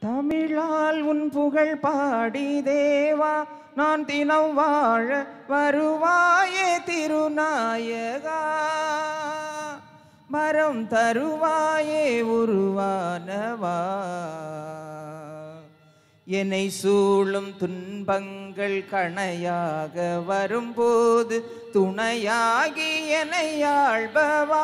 தமிழால் உன் புகழ் பாடி தேவா நான் தினம் வாழ வருவாயே திருநாயகா, மரம் தருவாயே உருவானவா. என்னை சூழும் துன்பங்கள் கணையாக வரும்போது துணையாகி என்னை ஆள்பவா.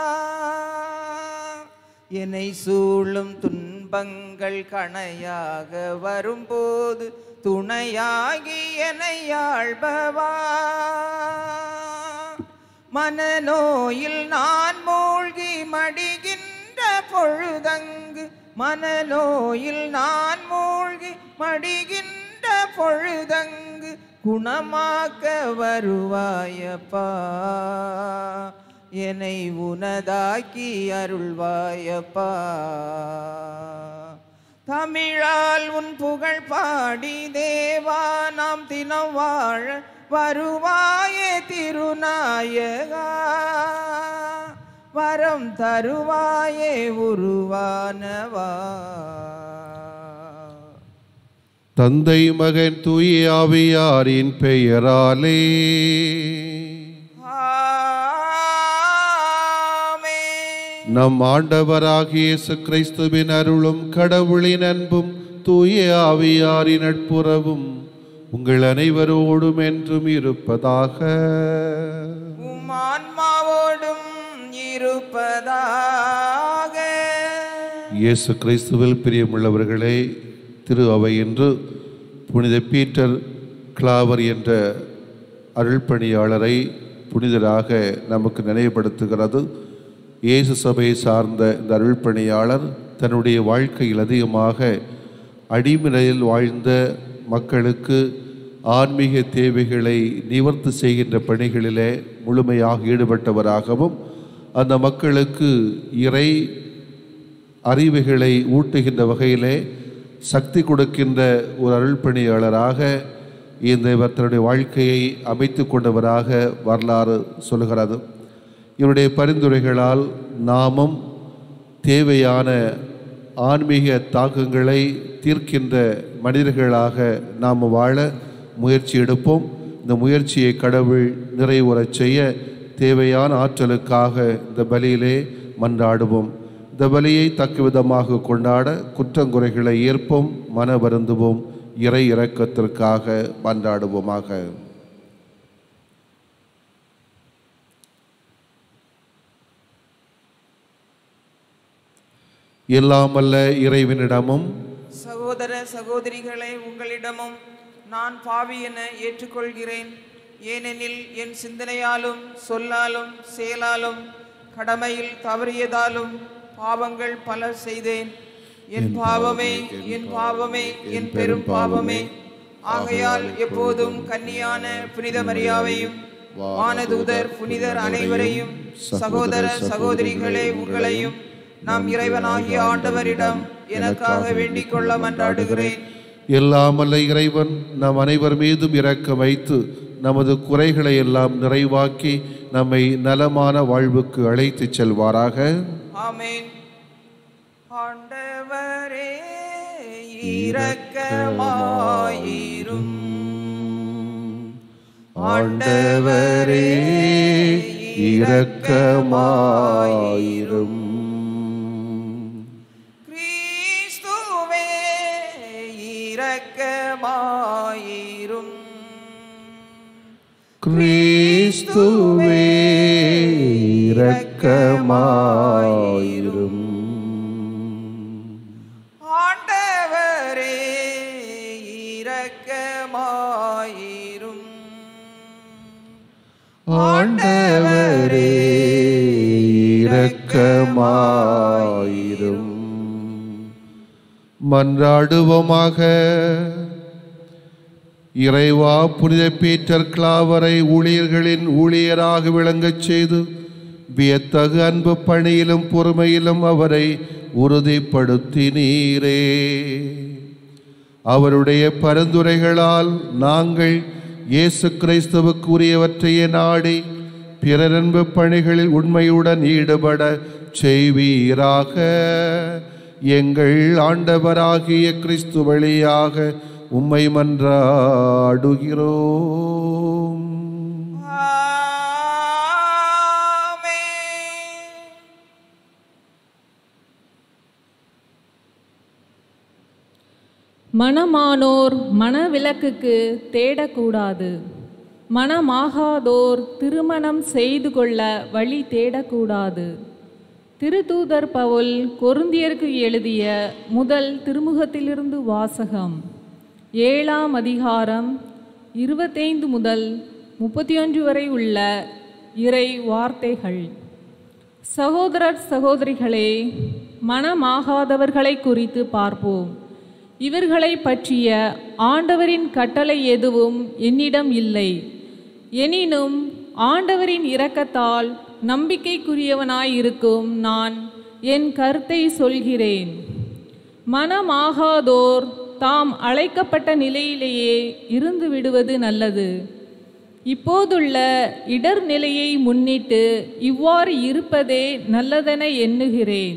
என்னை சூழும் துன்பங்கள் கணையாக வரும்போது துணையாகி என்னை ஆள்பவா. மனநோயில் நான் மூழ்கி மடிகின்ற பொழுதங்கு, மனநோயில் நான் மூழ்கி மடிகின்ற பொழுதங்கு குணமாக்க வருவாயப்பா. என்னை உனதாக்கி அருள்வாயப்பா. தமிழால் உன் புகழ் பாடி தேவா நாம் தினம் வாழ வருவாயே திருநாயகா, வரம் தருவாயே உருவானவா. தந்தை மகன் தூய ஆவியாரின் பெயராலே நம் ஆண்டவராகிய இயேசு கிறிஸ்துவின் அருளும் கடவுளின் அன்பும் தூய ஆவியாரின் நட்புறவும் உங்கள் அனைவரோடும் என்றும் இருப்பதாக. உம் ஆன்மாவோடும் இருப்பதாக. இயேசு கிறிஸ்துவில் பிரியமுள்ளவர்களே, திரு அவை என்று புனித பீட்டர் கிளாவர் என்ற அருள்பணியாளரை புனிதராக நமக்கு நினைவுபடுத்துகிறது. இயேசு சபையை சார்ந்த இந்த அருள்பணியாளர் தன்னுடைய வாழ்க்கையில் அதிகமாக அடிமையில் வாழ்ந்த மக்களுக்கு ஆன்மீக தேவைகளை நிவர்த்தி செய்கின்ற பணிகளிலே முழுமையாக ஈடுபட்டவராகவும் அந்த மக்களுக்கு இறை அறிவுகளை ஊட்டுகின்ற வகையிலே சக்தி கொடுக்கின்ற ஒரு அருள்பணியாளராக இவர் தன்னுடைய வாழ்க்கையை அமைத்து கொண்டவராக வரலாறு சொல்கிறது. இவருடைய பரிந்துரைகளால் நாமும் தேவையான ஆன்மீக தாக்கங்களை தீர்க்கின்ற மனிதர்களாக நாம் வாழ முயற்சி எடுப்போம். இந்த முயற்சியை கடவுள் நிறைவுறச் செய்ய தேவையான ஆற்றலுக்காக இந்த பலியிலே மன்றாடுவோம். இந்த பலியை தக்க விதமாக கொண்டாட குற்றங்குறைகளை ஏற்போம், மன வருந்துவோம், இறை இரக்கத்திற்காக மன்றாடுவோமாக. எல்லாமல்ல இறைவனிடமும் சகோதர சகோதரிகளை உங்களிடமும் நான் பாவி என ஏற்றுக்கொள்கிறேன். ஏனெனில் என் சிந்தனையாலும் சொல்லாலும் செயலாலும் கடமையில் தவறியதாலும் பாவங்கள் பல செய்தேன். என் பாவமே, என் பாவமே, என் பெரும் பாவமே. ஆகையால் எப்போதும் கன்னியான புனித மரியாவையும் வானதூதர் புனிதர் அனைவரையும் சகோதர சகோதரிகளே உங்களையும் நாம் இறைவனாகிய ஆண்டவரிடம் எனக்காக வேண்டிக் கொள்ள மன்றாடுகிறேன். எல்லாமல்ல இறைவன் நம் அனைவர் மீதும் இரக்கம் வைத்து நமது குறைகளை எல்லாம் நிறைவாக்கி நம்மை நலமான வாழ்வுக்கு அழைத்து செல்வாராக. ஆமென். ஆண்டவரே இரக்கமாயிரும். ஆண்டவரே இரக்கமாயிரும். கிறிஸ்துவே இரக்கமாயிரும். கிறிஸ்துவே இரக்கமாயிரும். ஆண்டவரே இரக்கமாயிரும். ஆண்டவரே இரக்கமாயிரும். மன்றாடுவோமாக. இறைவா, புனித பீட்டர் கிளாவரை ஊழியர்களின் ஊழியராக விளங்கச் செய்து வியத்தகு அன்பு பணியிலும் பொறுமையிலும் அவரை உறுதிப்படுத்தினீரே. அவருடைய பரிந்துரைகளால் நாங்கள் இயேசு கிறிஸ்துவுக்கு உரியவற்றையே நாடி பிறரன்பு பணிகளில் உண்மையுடன் ஈடுபட செய்வீராக. எங்கள் ஆண்டவராகிய கிறிஸ்து வழியாக உம்மை மன்றாடுகிறோம். மணமானோர் மணவிலக்குக்கு தேடக்கூடாது. மணமாகாதோர் திருமணம் செய்து கொள்ள வழி தேடக்கூடாது. திருத்தூதர் பவுல் கொரிந்தியருக்கு எழுதிய முதல் திருமுகத்திலிருந்து வாசகம். 7ஆம் அதிகாரம் 25 முதல் 31 வரை உள்ள இறை வார்த்தைகள். சகோதரர் சகோதரிகளே, மணமாகாதவர்களை குறித்து பார்ப்போம். இவர்களை பற்றிய ஆண்டவரின் கட்டளை எதுவும் என்னிடம் இல்லை. எனினும் ஆண்டவரின் இரக்கத்தால் நம்பிக்கைக்குரியவனாயிருக்கும் நான் என் கருத்தை சொல்கிறேன். மணமாகாதோர் தாம் அழைக்கப்பட்ட நிலையிலேயே இருந்து விடுவது நல்லது. இப்போதுள்ள இடர் நிலையை முன்னிட்டு இவ்வாறு இருப்பதே நல்லதென எண்ணுகிறேன்.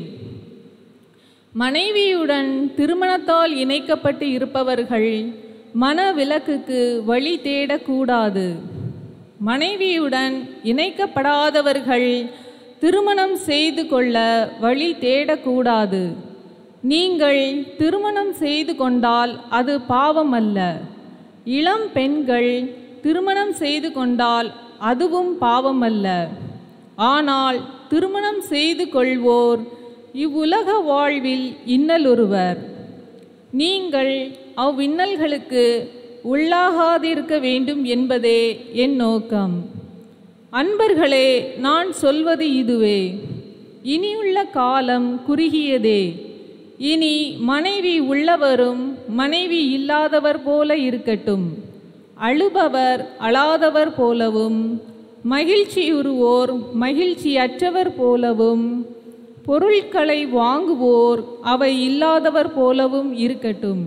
மனைவியுடன் திருமணத்தால் இணைக்கப்பட்டு இருப்பவர்கள் மணவிலக்குக்கு வழி தேடக்கூடாது. மனைவியுடன் இணைக்கப்படாதவர்கள் திருமணம் செய்து கொள்ள வழி தேடக்கூடாது. நீங்கள் திருமணம் செய்து கொண்டால் அது பாவம் அல்ல. இளம் பெண்கள் திருமணம் செய்து கொண்டால் அதுவும் பாவம் அல்ல. ஆனால் திருமணம் செய்து கொள்வோர் இவ்வுலக வாழ்வில் இன்னலுறுவர். நீங்கள் அவ்வின்னல்களுக்கு உள்ளாகாதிருக்க வேண்டும் என்பதே என் நோக்கம். அன்பர்களே, நான் சொல்வது இதுவே. இனியுள்ள காலம் குறுகியதே. இனி மனைவி உள்ளவரும் மனைவி இல்லாதவர் போல இருக்கட்டும். அழுபவர் அழாதவர் போலவும், மகிழ்ச்சியுறுவோர் மகிழ்ச்சியற்றவர் போலவும், பொருட்களை வாங்குவோர் அவை இல்லாதவர் போலவும் இருக்கட்டும்.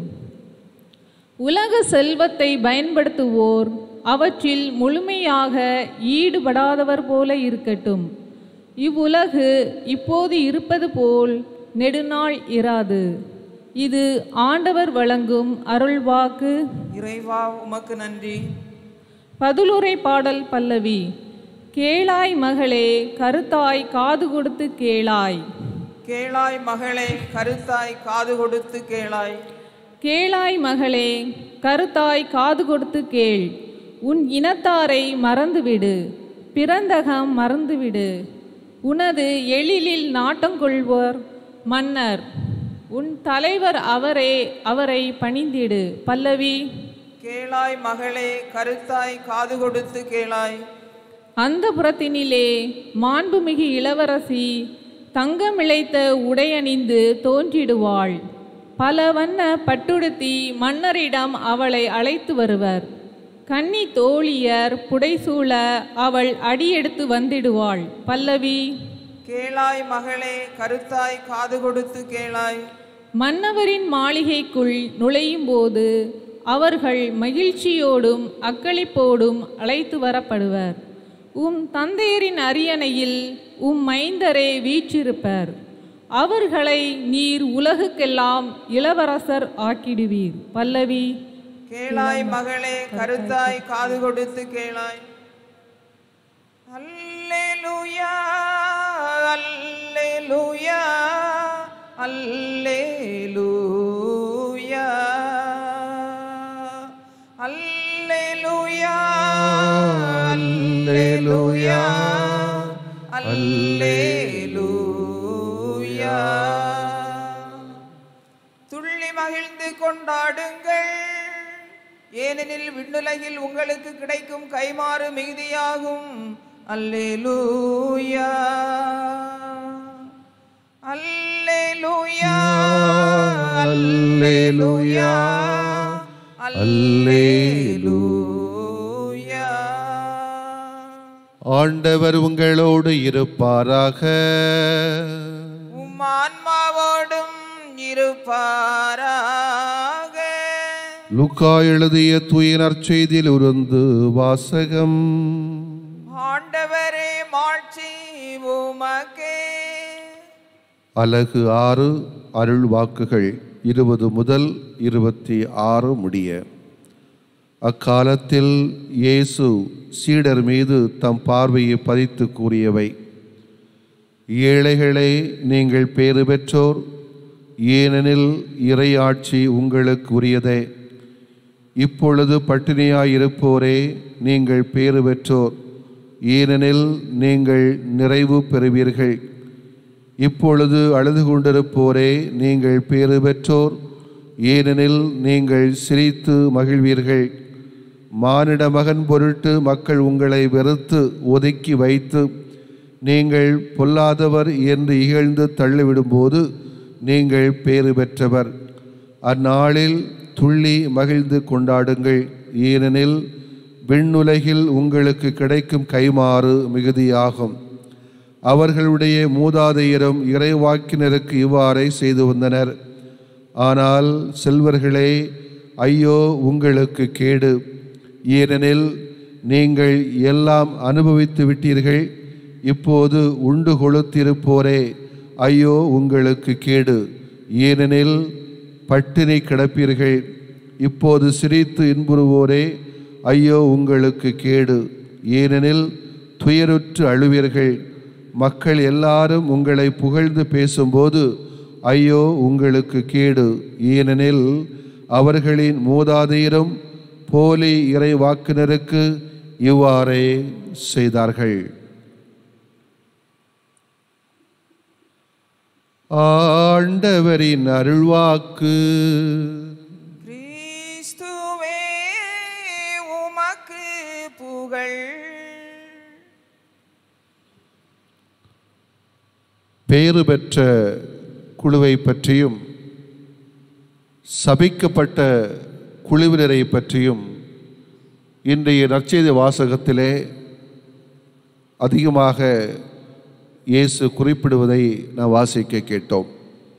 உலக செல்வத்தை பயன்படுத்துவோர் அவற்றில் முழுமையாக ஈடுபடாதவர் போல இருக்கட்டும். இவ்வுலகு இப்போது இருப்பது போல் நெடுநாள் இராது. இது ஆண்டவர் வழங்கும் அருள்வாக்கு. இறைவா, உமக்கு நன்றி. பதிலுரை பாடல் பல்லவி. கேளாய் மகளே, கருத்தாய் காது கொடுத்து கேளாய். கேளாய் மகளே, கருத்தாய் காது கொடுத்து கேளாய். கேளாய் மகளே, கருத்தாய் காது கொடுத்து கேள். உன் இனத்தாரை மறந்துவிடு, பிறந்தகம் மறந்துவிடு. உனது எழிலில் நாட்டங்கொள்வோர் மன்னர். உன் தலைவர் அவரே, அவரை பணிந்திடு. பல்லவி. கேளாய் மகளே, கருத்தாய் காது கொடுத்து கேளாய். அந்த புறத்தினிலே மாண்புமிகு இளவரசி தங்கமிழைத்த உடையணிந்து தோன்றிடுவாள். பல வண்ண பட்டுடுத்தி மன்னரிடம் அவளை அழைத்து வருவர். கன்னி தோழியர் புடைசூழ அவள் அடியெடுத்து வந்திடுவாள். பல்லவி. கேளாய் மகளே, கருத்தாய் காது கொடுத்து கேளாய். மன்னவரின் மாளிகைக்குள் நுழையும் போது அவர்கள் மகிழ்ச்சியோடும் அக்களிப்போடும் அழைத்து வரப்படுவர். உம் தந்தையரின் அரியணையில் உம் மைந்தரே வீற்றிருப்பர். அவர்களை நீர் உலகுக்கெல்லாம் இளவரசர் ஆக்கிடுவீர். பல்லவி. கேளாய் மகளே, கருத்தாய் காது கொடுத்து கேளாய். அல்லேலூயா, அல்லேலூயா, அல்லேலூயா, அல்லேலூயா, அல்லேலூயா, அல்லேலூயா. துள்ளி மகிழ்ந்து கொண்டாடுங்கள், ஏனெனில் விண்ணுலகில் உங்களுக்கு கிடைக்கும் கைமாறு மிகுதியாகும். அல்லேலூயா, அல்லேலூயா, அல்லேலூயா, அல்லேலூயா. ஆண்டவர் உங்களோடு இருப்பாராக. உம் ஆன்மாவோடும் இருப்பாராக. லூக்கா எழுதிய தூய நற்செய்தியில் இருந்து வாசகம். ஆண்டவரே, மாட்சி உமக்கே. அலகு 6 அருள் வாக்குகள் 20 முதல் 26 முடிய. அக்காலத்தில் இயேசு சீடர் மீது தம் பார்வையை பதித்து கூறியவை: ஏழைகளே, நீங்கள் பேறு பெற்றோர், ஏனெனில் இறையாட்சி உங்களுக்கு உரியதே. இப்பொழுது பட்டினியாயிருப்போரே, நீங்கள் பேறு பெற்றோர், ஏனெனில் நீங்கள் நிறைவு பெறுவீர்கள். இப்பொழுது அழுது கொண்டிருப்போரே, நீங்கள் பேறு பெற்றோர், ஏனெனில் நீங்கள் சிரித்து மகிழ்வீர்கள். மானிட மகன் பொருட்டு மக்கள் உங்களை வெறுத்து ஒதுக்கி வைத்து நீங்கள் பொல்லாதவர் என்று இகழ்ந்து தள்ளிவிடும்போது நீங்கள் பேறு பெற்றவர். அந்நாளில் துள்ளி மகிழ்ந்து கொண்டாடுங்கள், ஏனெனில் விண்ணுலகில் உங்களுக்கு கிடைக்கும் கைமாறு மிகுதியாகும். அவர்களுடைய மூதாதையரும் இறைவாக்கினருக்கு இவ்வாறே செய்து வந்தனர். ஆனால் செல்வர்களே, ஐயோ உங்களுக்கு கேடு, ஏனெனில் நீங்கள் எல்லாம் அனுபவித்து விட்டீர்கள். இப்போது உண்டு கொழுத்திருப்போரே, ஐயோ உங்களுக்கு கேடு, ஏனெனில் பட்டினி கிடப்பீர்கள். இப்போது சிரித்து இன்புறுவோரே, ஐயோ உங்களுக்கு கேடு, ஏனெனில் துயருற்று அழுவீர்கள். மக்கள் எல்லாரும் உங்களை புகழ்ந்து பேசும்போது ஐயோ உங்களுக்கு கேடு, ஏனெனில் அவர்களின் மூதாதையரும் போலி இறைவாக்கினருக்கு இவ்வாறே செய்தார்கள். ஆண்டவரின் அருள்வாக்கு. கிறிஸ்துவே உமக்கு புகழ். பேறு பெற்ற குழுவை பற்றியும் சபிக்கப்பட்ட குழுவினரை பற்றியும் இன்றைய நற்செய்தி வாசகத்திலே அதிகமாக இயேசு குறிப்பிடுவதை நாம் வாசிக்க கேட்டோம்.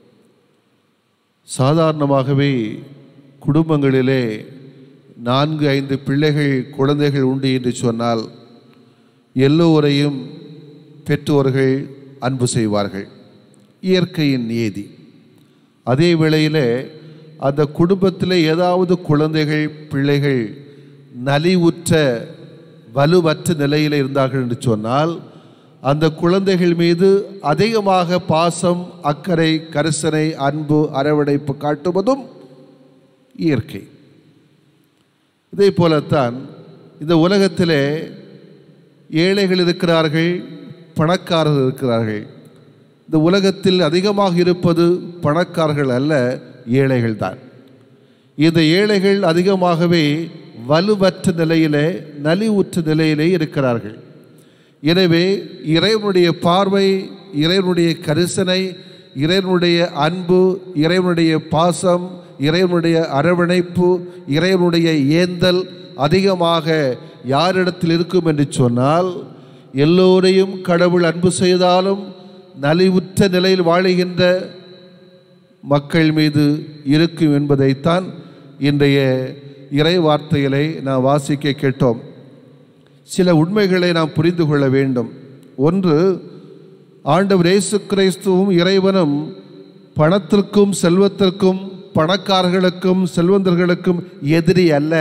சாதாரணமாகவே குடும்பங்களிலே 4-5 பிள்ளைகள் குழந்தைகள் உண்டு என்று சொன்னால் எல்லோரையும் பெற்றோர்கள் அன்பு செய்வார்கள், இயற்கையின் நியதி. அதே வேளையில் அந்த குடும்பத்தில் ஏதாவது குழந்தைகள் பிள்ளைகள் நலிவுற்ற வலுவற்ற நிலையில் இருந்தார்கள் என்று சொன்னால் அந்த குழந்தைகள் மீது அதிகமாக பாசம், அக்கறை, கரிசனை, அன்பு, அரவணைப்பு காட்டுவதும் இயற்கை. இதே போலத்தான் இந்த உலகத்திலே ஏழைகள் இருக்கிறார்கள், பணக்காரர்கள் இருக்கிறார்கள். இந்த உலகத்தில் அதிகமாக இருப்பது பணக்காரர்கள் அல்ல, ஏழைகள் தான். இந்த ஏழைகள் அதிகமாகவே வலுவற்ற நிலையிலே, நலிவுற்ற நிலையிலே இருக்கிறார்கள். எனவே இறைவனுடைய பார்வை, இறைவனுடைய கரிசனை, இறைவனுடைய அன்பு, இறைவனுடைய பாசம், இறைவனுடைய அரவணைப்பு, இறைவனுடைய ஏந்தல் அதிகமாக யாரிடத்தில் இருக்கும் என்று சொன்னால் எல்லோரையும் கடவுள் அன்பு செய்தாலும் நலிவுற்ற நிலையில் வாழுகின்ற மக்கள் மீது இருக்கும் என்பதைத்தான் இன்றைய இறை வார்த்தைகளை நாம் வாசிக்க கேட்டோம். சில உண்மைகளை நாம் புரிந்து கொள்ள வேண்டும். ஒன்று, ஆண்டவர் இயேசு கிறிஸ்துவும் இறைவனும் பணத்திற்கும் செல்வத்திற்கும் பணக்காரர்களுக்கும் செல்வந்தர்களுக்கும் எதிரி அல்ல.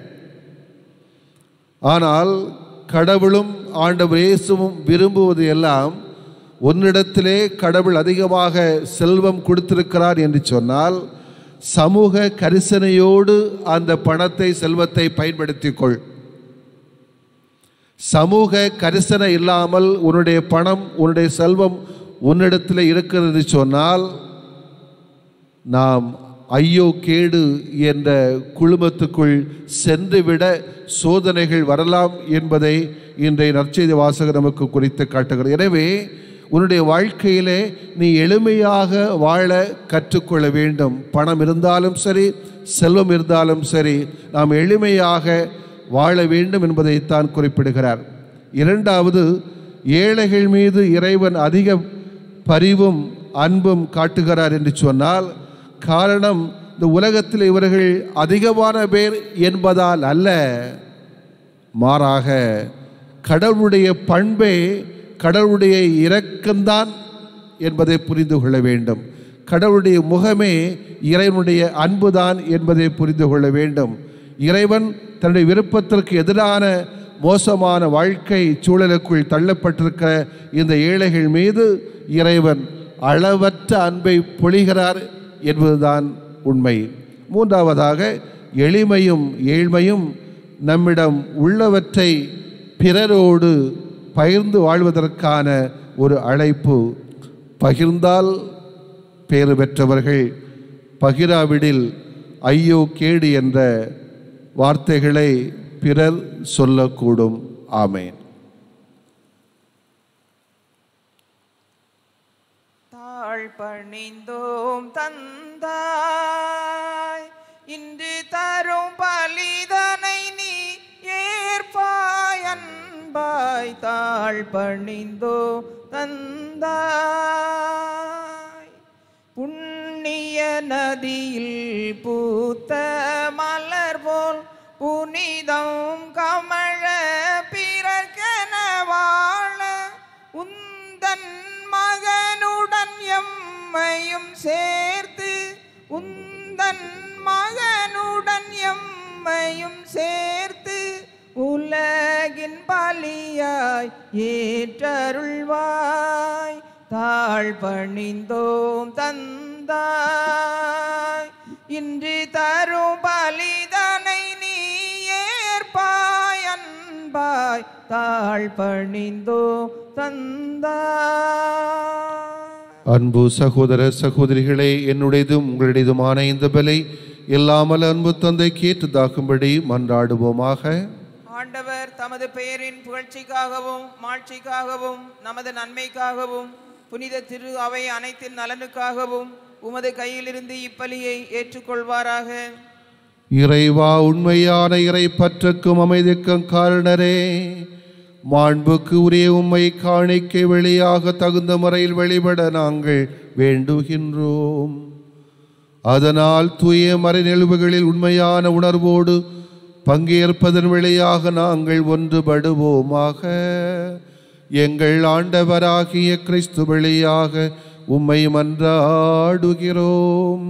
ஆனால் கடவுளும் ஆண்டவர் இயேசுவும் விரும்புவது எல்லாம், உன்னிடத்திலே கடவுள் அதிகமாக செல்வம் கொடுத்திருக்கிறார் என்று சொன்னால் சமூக கரிசனையோடு அந்த பணத்தை, செல்வத்தை பயன்படுத்திக் கொள். சமூக கரிசனை இல்லாமல் உன்னுடைய பணம், உன்னுடைய செல்வம் உன்னிடத்தில் இருக்கிறது சொன்னால் நாம் ஐயோ கேடு என்ற குழுமத்துக்குள் சென்றுவிட சோதனைகள் வரலாம் என்பதை இன்றைய நற்செய்தி வாசகர் நமக்கு குறித்து காட்டுகிறது. எனவே உன்னுடைய வாழ்க்கையிலே நீ எளிமையாக வாழ கற்றுக்கொள்ள வேண்டும். பணம் இருந்தாலும் சரி, செல்வம் இருந்தாலும் சரி, நாம் எளிமையாக வாழ வேண்டும் என்பதைத்தான் குறிப்பிடுகிறார். இரண்டாவது, ஏழைகள் மீது இறைவன் அதிக பரிவும் அன்பும் காட்டுகிறார் என்று சொன்னால் காரணம் இந்த உலகத்தில் இவர்கள் அதிகமான பேர் என்பதால் அல்ல, மாறாக கடவுளுடைய பண்பே கடவுளுடைய இரக்கம்தான் என்பதை புரிந்து கொள்ள வேண்டும். கடவுளுடைய முகமே இறைவனுடைய அன்புதான் என்பதை புரிந்து கொள்ள வேண்டும். இறைவன் தன்னுடைய விருப்பத்திற்கு எதிரான மோசமான வாழ்க்கை சூழலுக்குள் தள்ளப்பட்டிருக்கிற இந்த ஏழைகள் மீது இறைவன் அளவற்ற அன்பை பொழிகிறார் என்பதுதான் உண்மை. மூன்றாவதாக, எளிமையும் ஏழ்மையும் நம்மிடம் உள்ளவற்றை பிறரோடு பகிர்ந்து வாழ்வதற்கான ஒரு அழைப்பு. பகிர்ந்தால் பேறு பெற்றவர்கள், பகிராவிடில் ஐயோ கேடு என்ற வார்த்தைகளை பிறர் சொல்லக்கூடும். ஆமேன். தாழ் பணிந்தோம் தந்தாய், இன்று தரும் பலிதனை நீ ஏற்பாய் அன்பாய். தாழ் பணிந்தோ தந்தாய், புண்ணிய நதியில் பூத்த மலர் போல் புனிதம் கமழ பிறர்க்கென வாழ உந்தன் மகனுடன் எம்மையும் சேர்த்து, உந்தன் மகனுடன் எம்மையும் சேர்த்து உலகின் பலியாய் ஏற்றருள்வாய். தாழ் பணிந்தோம் தந்தாய், இன்று தரும் பலிதனை நீ ஏற்பாய் அன்பாய். தாழ் பணிந்தோ தந்தாய். அன்பு சகோதர சகோதரிகளே, என்னுடையதும் உங்களுடையதுமான இந்த பலி இல்லாமல் அன்பு தந்தைக்கு ஏற்றதாகும்படி மன்றாடுவோமாக. ஆண்டவர் தமது பெயரின் புகழ்ச்சிக்காகவும் மாட்சிக்காகவும் நமது நன்மைக்காகவும் புனித திரு அவை அனைத்தின் நலனுக்காகவும் உமது கையிலிருந்து இப்பலியை ஏற்றுக்கொள்வாராக. இறைவா, உண்மையான இறை பற்றுக்கும் அமைதிக்கும் காரணரே, மாண்புக்கு உரிய உம்மை காணிக்கை வெளியாக தகுந்த முறையில் வெளிப்பட நாங்கள் வேண்டுகின்றோம். அதனால் தூய மறை நிகழ்வுகளில் உண்மையான உணர்வோடு பங்கேற்பதன் வழியாக நாங்கள் ஒன்றுபடுவோமாக. எங்கள் ஆண்டவராகிய கிறிஸ்து வழியாக உம்மை மன்றாடுகிறோம்.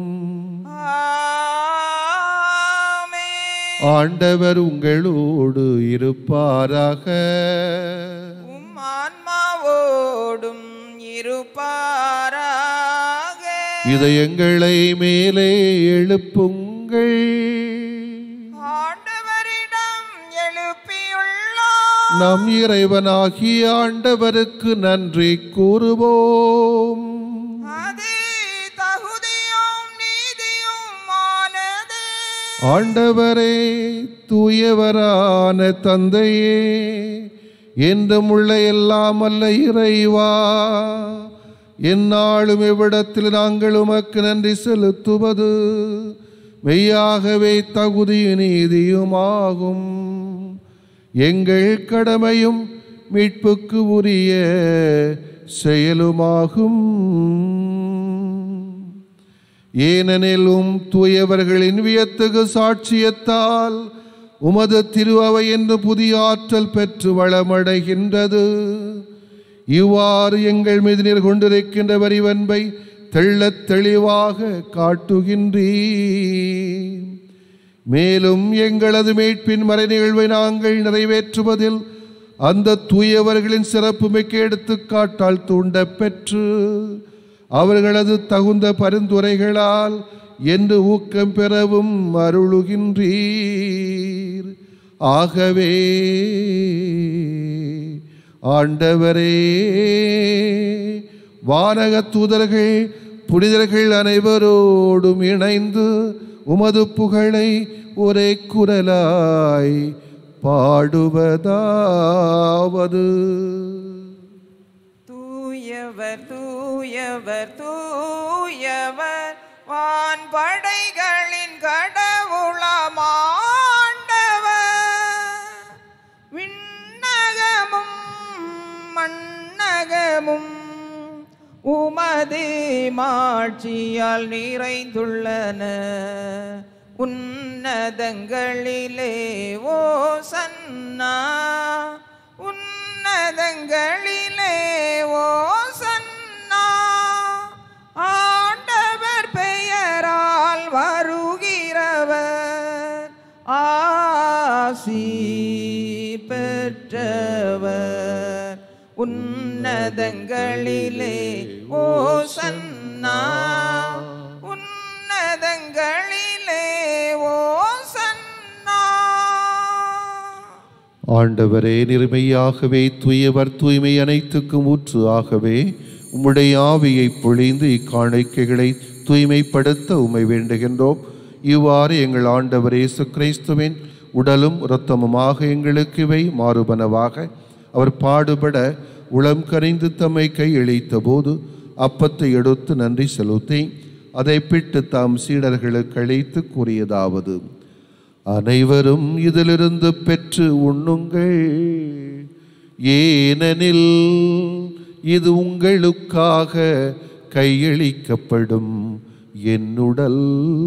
ஆண்டவர் உங்களோடு இருப்பாராக. உம் ஆன்மாவோடும் இருப்பாராக. இதயங்களை மேலே எழுப்புங்கள். ஆண்டவரிடம் எழுப்பியுள்ளோம். நம் இறைவனாகிய ஆண்டவருக்கு நன்றி கூறுவோம். அது தகுதியும் நீதியுமானது. ஆண்டவரே, தூயவரான தந்தையே, என்றும் உள்ள எல்லாம் அல்ல இறைவா, எந்நாளும் இவ்விடத்தில் நாங்கள் உமக்கு நன்றி செலுத்துவது மெய்யாகவே தகுதியும் நீதியுமாகும். எங்கள் கடமையும் மீட்புக்கு உரிய செயலுமாகும். ஏனெனிலும் தூயவர்களின் வியத்தகு சாட்சியத்தால் உமது திரு அவை என்று புதிய ஆற்றல் பெற்று வளமடைகின்றது. இவ்வாறு எங்கள் மீது நீர் கொண்டிருக்கின்ற வரிவன்பை தெள்ளத் தெளிவாக காட்டுகின்றீர். மேலும் எங்களது மீட்பின் மறை நிகழ்வை நாங்கள் நிறைவேற்றுவதில் அந்த தூயவர்களின் சிறப்பு மிக்க எடுத்துக்காட்டால் தூண்ட பெற்று அவர்களது தகுந்த பரிந்துரைகளால் என்று ஊக்கம் பெறவும் அருளுகின்றீர். ஆகவே ஆண்டவரே, வானக தூதர்கள் புனிதர்கள் அனைவரோடும் இணைந்து உமது புகழை ஒரே குரலாய் பாடுவதாவது: தூயவர் தூயவர் தூயவர் வான்படைகளின் கடவுளமாண்டவர். விண்ணகமும் மண்ணகமும் உமது மாட்சியால் நிறைந்துள்ளன. உன்னதங்களிலே ஓசன்னா, உன்னதங்களிலே ஓசன்னா. ஆசி பெற்றவர் உன்னதங்களிலே ஓசன்னா உன்னதங்களிலே ஓசன்னா. ஆண்டவரே, நிர்மையாகவே தூயவர், தூய்மை அனைத்துக்கும் ஊற்று ஆகவே உம்முடைய ஆவியை பொழிந்து இக்காணிக்கைகளை தூய்மைப்படுத்த உம்மை வேண்டுகின்றோம். இவ்வாறு எங்கள் ஆண்டவர் இயேசு கிறிஸ்துவின் உடலும் இரத்தமுமாக எங்களுக்கு இவை மாறுபனவாக. அவர் பாடுபட உளம் கரைந்து தம்மை கையளித்த போது அப்பத்தை எடுத்து நன்றி செலுத்தி அதை பிட்டு தாம் சீடர்களுக்கு அளித்து கூறியதாவது: அனைவரும் இதிலிருந்து பெற்று உண்ணுங்கள், ஏனெனில் இது உங்களுக்காக கையளிக்கப்படும் என்னுடல்.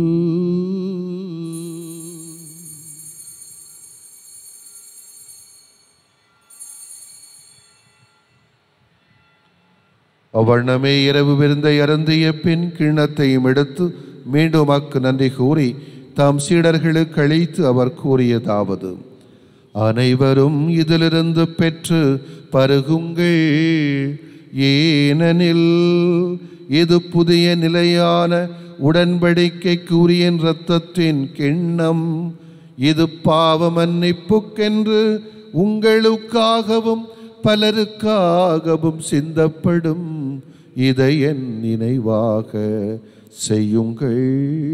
அவ்வண்ணமே இரவு விருந்தை அருந்திய பின் கிண்ணத்தையும் எடுத்து மீண்டும் அக்கு நன்றி கூறி தாம் சீடர்களுக்கு அளித்து அவர் கூறியதாவது: அனைவரும் இதிலிருந்து பெற்று பருகுங்கள், ஏனெனில் இது புதிய நிலையான உடன்படிக்கைக்குரிய இரத்தத்தின் கிண்ணம். இது பாவ மன்னிப்புக்கென்று உங்களுக்காகவும் பலருக்காகவும் சிந்தப்படும். இதை என் நினைவாக செய்யுங்கள்.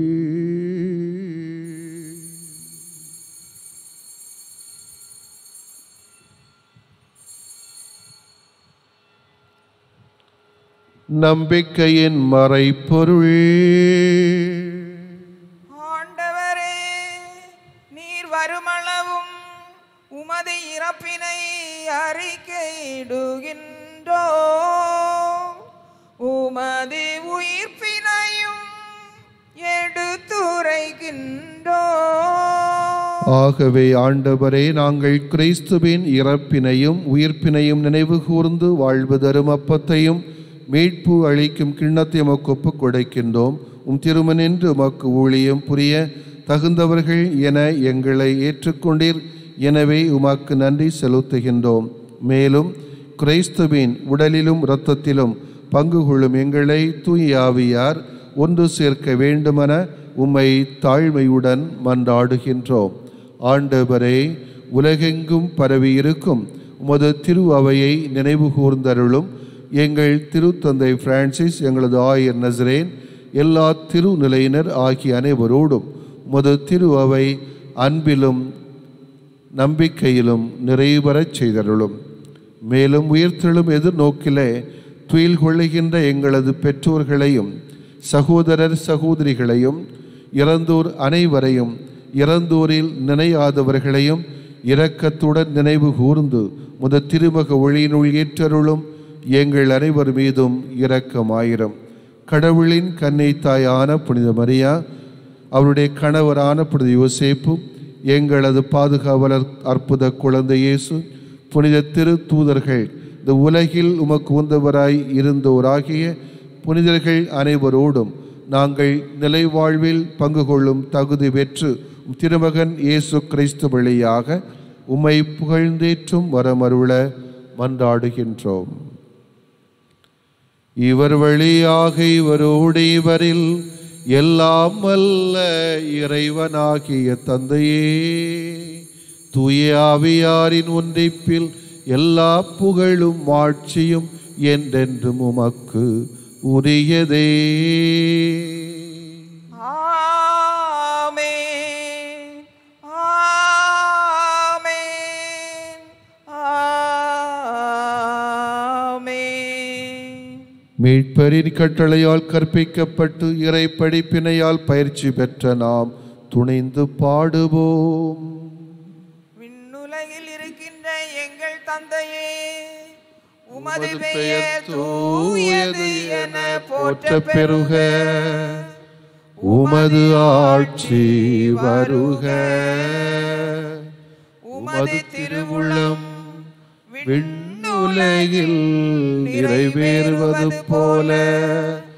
நம்பிக்கையின் மறைப்பொருள். ஆண்டவரே, நீர் வருமளவும் உமது இறப்பினை அறிக்கையிடுகின்றோம், உமது உயிர்ப்பினையும் எடுத்துரைக்கின்றோம். ஆகவே ஆண்டவரே, நாங்கள் கிறிஸ்துவின் இறப்பினையும் உயிர்ப்பினையும் நினைவு கூர்ந்து வாழ்வு தரும் அப்பத்தையும் மீட்பு அளிக்கும் கிண்ணத்தை உமக்கு ஒப்புக் கொடுக்கின்றோம். திருமனின்று உமக்கு ஊழியம் புரிய தகுந்தவர்கள் என எங்களை ஏற்றுக்கொண்டீர். எனவே உமக்கு நன்றி செலுத்துகின்றோம். மேலும் கிறிஸ்துவின் உடலிலும் இரத்தத்திலும் பங்கு கொள்ளும் எங்களை தூய ஆவியார் ஒன்று சேர்க்க வேண்டுமென உம்மை தாழ்மையுடன் மன்றாடுகின்றோம். ஆண்டவரே, உலகெங்கும் பரவி இருக்கும் உமது திரு அவையை நினைவு கூர்ந்தருளும். எங்கள் திருத்தந்தை பிரான்சிஸ், எங்களது ஆயர் நசரேன், எல்லா திருநிலையினர் ஆகிய அனைவரோடும் உமது திரு அவை அன்பிலும் நம்பிக்கையிலும் நிறைவரச் செய்தருளும். மேலும் உயிர்த்தெழும் எதிர்நோக்கிலே துயில் கொள்ளுகின்ற எங்களது பெற்றோர்களையும் சகோதரர் சகோதரிகளையும் இறந்தோர் அனைவரையும் இறந்தோரில் நினையாதவர்களையும் இரக்கத்துடன் நினைவு கூர்ந்து முத திருமக ஒளியினுள் ஏற்றருளும். எங்கள் அனைவர் மீதும் இரக்கமாயிரம். கடவுளின் கன்னை தாயான புனித மரியா, அவருடைய கணவரான புனித யோசேப்பு, எங்களது பாதுகாவலர் அற்புத குழந்தை இயேசு, புனித திரு தூதர்கள், இந்த உலகில் உமக்கு உந்தவராய் இருந்தோராகிய புனிதர்கள் அனைவரோடும் நாங்கள் நிலை வாழ்வில் பங்கு கொள்ளும் தகுதி பெற்று திருமகன் இயேசு கிறிஸ்து வழியாக உம்மை புகழ்ந்தேற்றும் வரமருள மன்றாடுகின்றோம். இவர் வழியாக இவரோடு இவரில் எல்லாம் வல்ல இறைவனாகிய தந்தையே, தூய ஆவியாரின் ஒன்றிப்பில் எல்லா புகழும் ஆட்சியும் என்றென்றும் உமக்கு உரியதே. மீட்பரின் கட்டளையால் கற்பிக்கப்பட்டு இறை படிப்பினையால் பயிற்சி பெற்ற நாம் துணிந்து பாடுவோம். விண்ணுலகில் இருக்கின்ற எங்கள் தந்தையே, உமது பெயர் தூயது என போற்றப் பெறுக. உமது ஆட்சி வருக. உமது திருவுளம் விண்ணுலகில் நிறைவேறுவது போல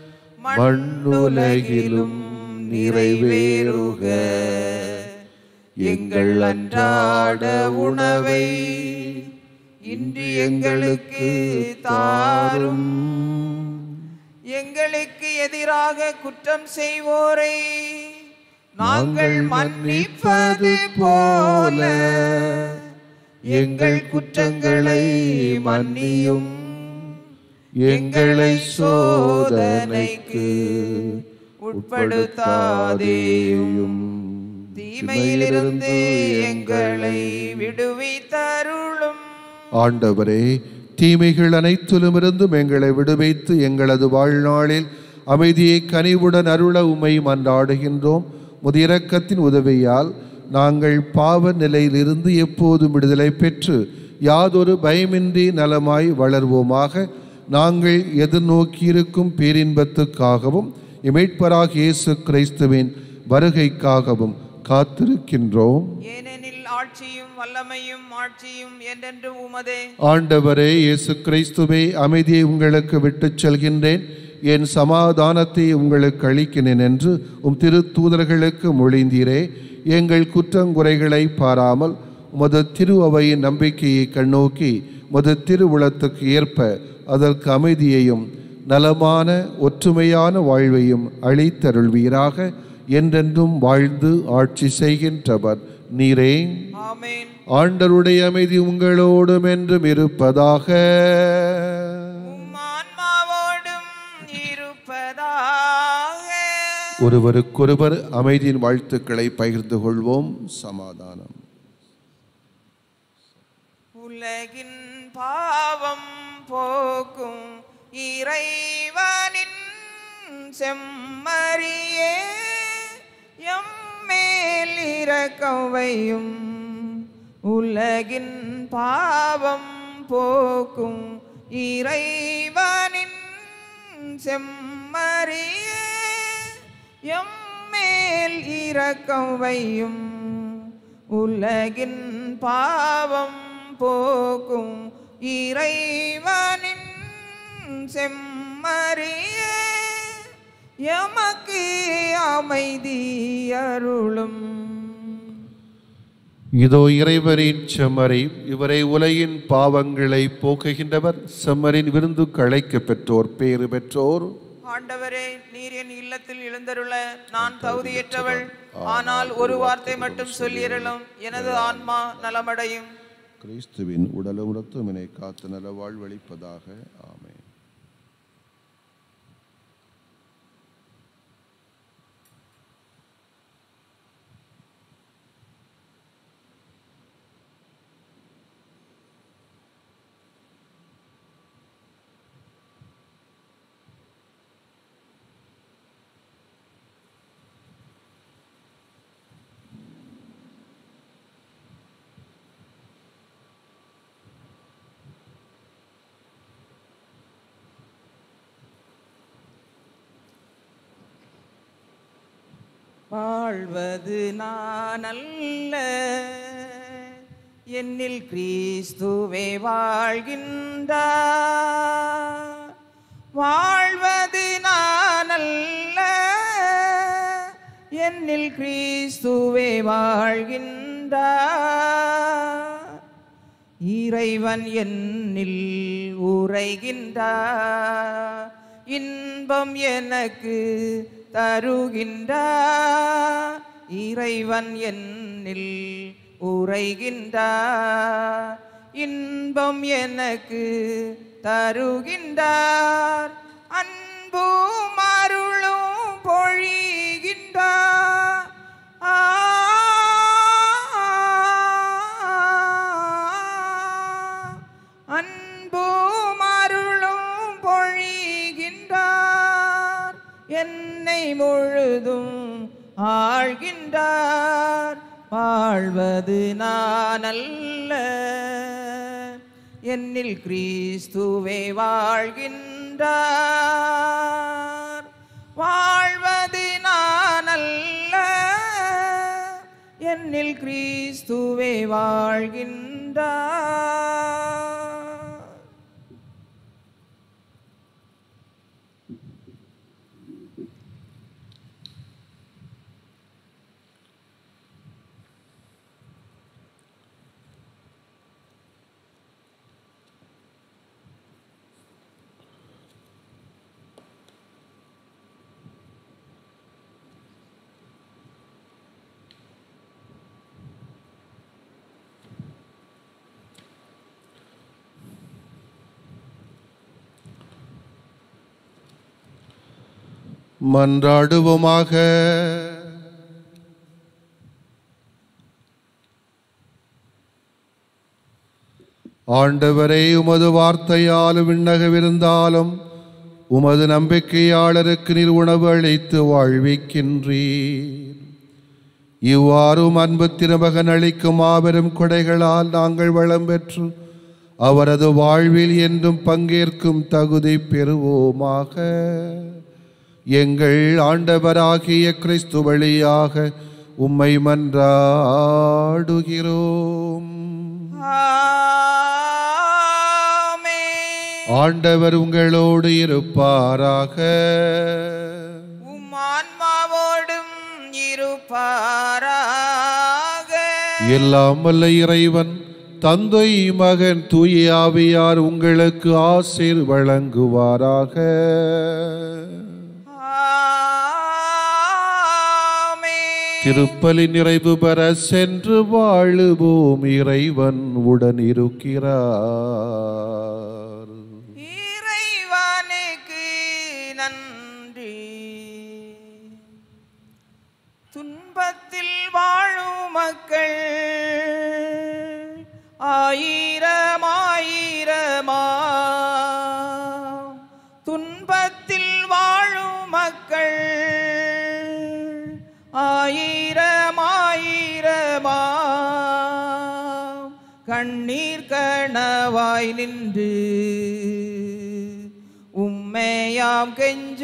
மண்ணுலகிலும் நிறைவேறுக. எங்கள் அன்றாட உணவை இன்று எங்களுக்கு தாரும். எங்களுக்கு எதிராக குற்றம் செய்வோரை நாங்கள் மன்னிப்பது போல எங்கள் குற்றங்களை மன்னியும். எங்களை சோதனைக்கு உட்படுத்தாதேயும், தீமையிலிருந்து எங்களை விடுவித்தருளும். ஆண்டவரே, தீமைகள் அனைத்திலுமிருந்தும் எங்களை விடுவித்து எங்களது வாழ்நாளில் அமைதியை கனிவுடன் அருள உம்மை மன்றாடுகின்றோம். முதிரக்கத்தின் உதவியால் நாங்கள் பாவ நிலையிலிருந்து எப்போதும் விடுதலை பெற்று யாதொரு பயமின்றி நலமாய் வளர்வோமாக. நாங்கள் எதிர்நோக்கியிருக்கும் பேரின்பத்துக்காகவும் இமைட்பராக இயேசு கிறிஸ்துவின் வருகைக்காகவும் காத்திருக்கின்றோம். ஏனெனில் ஆட்சியும் வல்லமையும் மாட்சியும் என்றென்றும் உமதே. ஆண்டவரே இயேசு கிறிஸ்துவே, அமைதியை உங்களுக்கு விட்டுச் செல்கின்றேன், என் சமாதானத்தை உங்களுக்கு அளிக்கிறேன் என்று உம் திருத்தூதர்களுக்கு மொழிந்தீரே. எங்கள் குற்றங்குறைகளை பாராமல் உமது திரு அவையின் நம்பிக்கையை கண்ணோக்கி உமது திருவுளத்துக்கு ஏற்ப அதற்கு அமைதியையும் நலமான ஒற்றுமையான வாழ்வையும் அளித்தருள்வீராக. என்றென்றும் வாழ்ந்து ஆட்சி செய்கின்றவர் நீரே. ஆமென். ஆண்டவருடைய அமைதி உங்களோடும் என்றும் இருப்பதாக. உம் ஆன்மாவோடும் இருப்பதாக. ஒருவருக்கொருவர் அமைதியின் வாழ்த்துக்களை பகிர்ந்து கொள்வோம். சமாதானம். உலகின் பாவம் போக்கும் இறைவனின் செம்மறியே, எம்மேல் இரக்கம் வையும். உலகின் பாவம் போக்கும் இறைவனின் செம்மறியே, எம்மேல் இரக்கம் வையும். உலகின் பாவம் போக்கும் இறைவனின் செம்மறியே, எமக்கு அமைதி அருளும். இதோ இறைவரின் செம்மறி, இவரை உலகின் பாவங்களை போக்குகின்றவர். செம்மறின் விருந்துக்கு அழைக்க பெற்றோர் பேறு பெற்றோர். ஆண்டவரே, நீர் என் இல்லத்தில் எழுந்தருள நான் தகுதியற்றவள். ஆனால் ஒரு வார்த்தை மட்டும் சொல்லியருளும், எனது ஆன்மா நலமடையும். கிறிஸ்துவின் உடலும் இரத்தமும் என்னை காத்து நல வாழ்வளிப்பதாக. ஆமென். வாழ்வது நான் அல்ல, என்னில் கிறிஸ்துவே வாழ்கின்றார். வாழ்வது நான் அல்ல, என்னில் கிறிஸ்துவே வாழ்கின்றார். இறைவன் என்னில் உரைகின்றார், இன்பம் எனக்கு தருகின்றார். இறைவன் என்னில் உரைகின்றார், இன்பம் எனக்கு தருகின்றார். அன்பும் அருளும் பொழிகின்றார். அன்பும் அருளும் பொழிகின்றார். என்னை முழுதும் ஆழ்கின்றார். வாழ்வது நான் அல்ல, என்னில் கிறிஸ்துவே வாழ்கின்றார். வாழ்வது நான் அல்ல, என்னில் கிறிஸ்துவே வாழ்கின்றார். மன்றாடுவோமாக. ஆண்டவரே, உமது வார்த்தையால் விண்ணகவிருந்தாலும் உமது நம்பிக்கையாளருக்கு நீர் உணவு அளித்து வாழ்விக்கின்றீர். இவ்வாறு அன்பு திருமகன் அளிக்கும் மாபெரும் கொடைகளால் நாங்கள் வளம் பெற்று அவரது வாழ்வில் என்றும் பங்கேற்கும் தகுதி பெறுவோமாக. எங்கள் ஆண்டவராகிய கிறிஸ்து வழியாக உம்மை மன்றாடுகிறோம். ஆண்டவர் உங்களோடு இருப்பாராக. உம் ஆன்மாவோடும் இருப்பாராக. எல்லாம் வல்ல இறைவன் தந்தை, மகன், தூய ஆவியார் உங்களுக்கு ஆசீர் வழங்குவாராக. திருப்பலி நிறைவு பெற சென்று வாழுவோம். இறைவன் உடன் இருக்கிறார். இறைவனுக்கு நன்றி. துன்பத்தில் வாழும் மக்கள் ஆயிரமாயிரமா, துன்பத்தில் வாழும் மக்கள் ஆயிரமாயிரமா, கண்ணீர் கணவாய் நின்று உம்மையாம்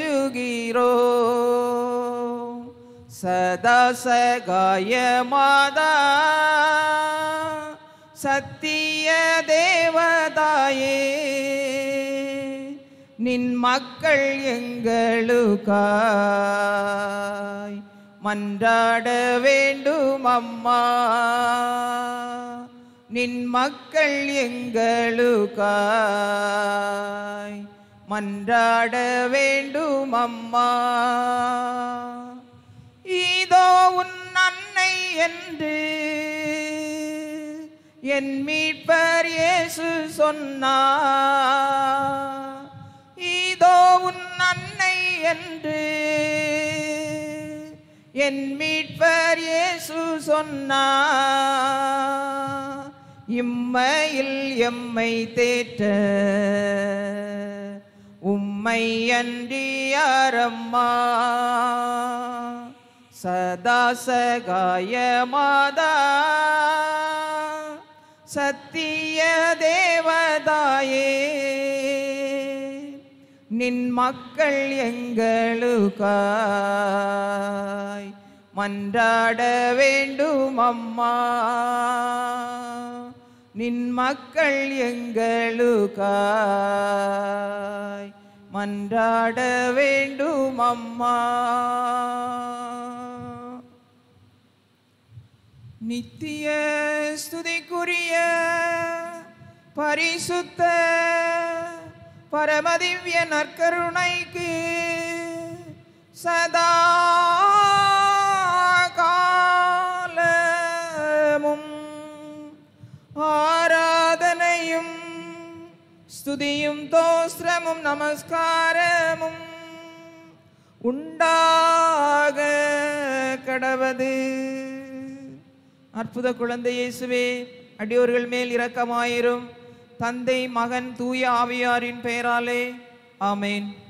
கெஞ்சுகிறோம். சதா சகாய மாதா, சத்திய தேவதாயே, நின் மக்கள் எங்களுக்காய் மன்றாட வேண்டும் அம்மா. நின் மக்கள் எங்களுக்காய் மன்றாட வேண்டும் அம்மா. இதோ உன் அன்னை என்று என் மீட்பர் இயேசு சொன்னார். இதோ உன் அன்னை என்று என் மீட்பர் இயேசு சொன்னார். இம்மையில் எம்மை தேற்ற உம்மை அன்றி யாரம்மா. சதா சகாய மாதா, சத்திய தேவதாயே, நின் மக்கள் எங்களுக்காய் மன்றாட வேண்டும் அம்மா. நின் மக்கள் எங்களுக்காய் மன்றாட வேண்டும் அம்மா. நித்திய ஸ்துதிக்குரிய பரிசுத்த பரமதிவ்ய நற்கருணைக்கு சதா காலமும் ஆராதனையும் ஸ்துதியும் தோஸ்திரமும் நமஸ்காரமும் உண்டாக கடவது. அற்புத குழந்தை இயேசுவே, அடியோர்கள் மேல் இரக்கமாயிரும். தந்தை, மகன், தூய ஆவியாரின் பெயராலே ஆமேன்.